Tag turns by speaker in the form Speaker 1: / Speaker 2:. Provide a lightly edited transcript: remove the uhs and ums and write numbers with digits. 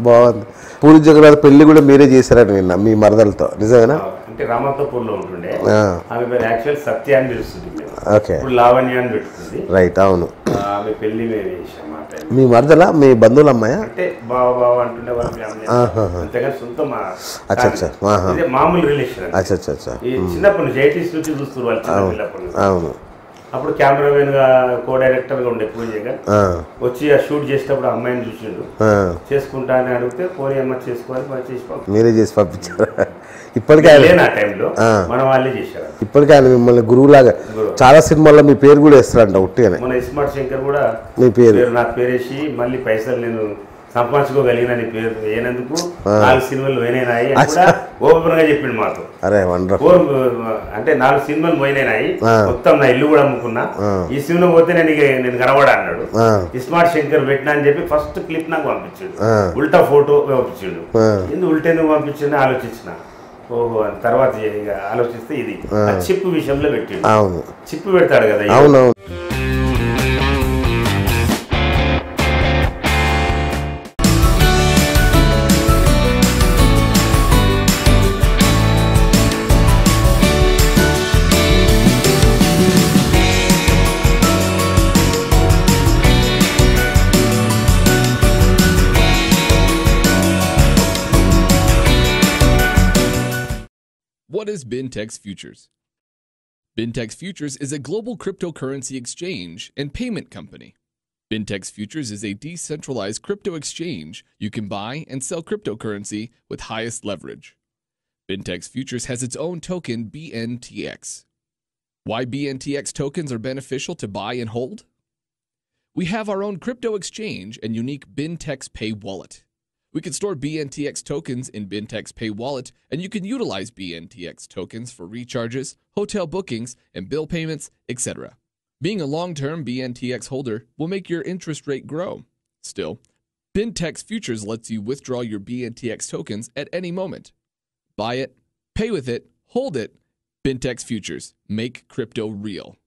Speaker 1: బాగుంది. పూరి జగన్నాథ్ పెళ్లి కూడా మీరే చేశారని విన్నా మీ మరదలతో, నిజమేనా?
Speaker 2: అంటే రామతపూర్లో ఉంటుండే. ఆమె పేరు యాక్చువల్ సత్య అని పిలుస్తుంది.
Speaker 1: ఓకే,
Speaker 2: ఇప్పుడు లావణ్య అని పెట్టుకుంది.
Speaker 1: రైట్. అవును,
Speaker 2: ఆమె పెళ్లి మేము చేసాం.
Speaker 1: మీ మరదలా మీ బంధువుల అమ్మాయా?
Speaker 2: అంటే బావ బావ అంటుండే వాళ్ళ ఫ్యామిలీ, అంతేగాని సొంత మామూలు రిలేషన్. చిన్నప్పటి నుంచి 80s నుంచి చూస్తారు వాళ్ళు.
Speaker 1: అవును.
Speaker 2: అప్పుడు కెమెరామెన్ గా కో డైరెక్టర్ గా ఉండే పూజ వచ్చి ఆ షూట్ చేసేటప్పుడు అమ్మాయిని చూసిండు. చేసుకుంటా అని అడిగితే పోనీ అమ్మ చేసుకోవాలి, మరి చేసి
Speaker 1: మీరే చేసి పంపించారు. ఇప్పటికే
Speaker 2: ఆ టైంలో మన వాళ్ళే చేశారు.
Speaker 1: ఇప్పటికే ఆయన మిమ్మల్ని గురువులాగా చాలా సినిమాల్లో మీ పేరు కూడా వేస్తారంట ఉట్టిగానే.
Speaker 2: మన స్మార్ట్ శంకర్ కూడా
Speaker 1: మీ పేరు
Speaker 2: నా పేరేసి మళ్ళీ పైసలు నేను సంపాదించుకోగలిగిన పేరు వేయనందుకు 4 సినిమాలు పోయినాయి ఓపెన్ గా చెప్పిండు మాతో.
Speaker 1: అరే
Speaker 2: అంటే 4 సినిమాలు పోయినాయి, మొత్తం నా ఇల్లు కూడా అమ్ముకున్నా, ఈ సినిమా పోతే నేను కనబడా అన్నాడు. స్మార్ట్ శంకర్ పెట్టినా అని చెప్పి ఫస్ట్ క్లిప్ నాకు పంపించాడు, ఉల్టా ఫోటో పంపించాడు. ఎందుకు ఉల్టా ఎందుకు పంపించింది ఆలోచించిన. ఓహో తర్వాత ఆలోచిస్తే ఇది చిప్పు విషయంలో పెట్టిండు. చిప్పు పెడతాడు కదా.
Speaker 3: What is BinTex Futures? BinTex Futures is a global cryptocurrency exchange and payment company. BinTex Futures is a decentralized crypto exchange. You can buy and sell cryptocurrency with highest leverage. BinTex Futures has its own token, BNTX. Why BNTX tokens are beneficial to buy and hold? We have our own crypto exchange and unique BinTex Pay wallet. We can store BNTX tokens in BinTex Pay wallet, and you can utilize BNTX tokens for recharges, hotel bookings, and bill payments, etc. Being a long-term BNTX holder will make your interest rate grow. Still, BinTex Futures lets you withdraw your BNTX tokens at any moment. Buy it, pay with it, hold it. BinTex Futures. Make crypto real.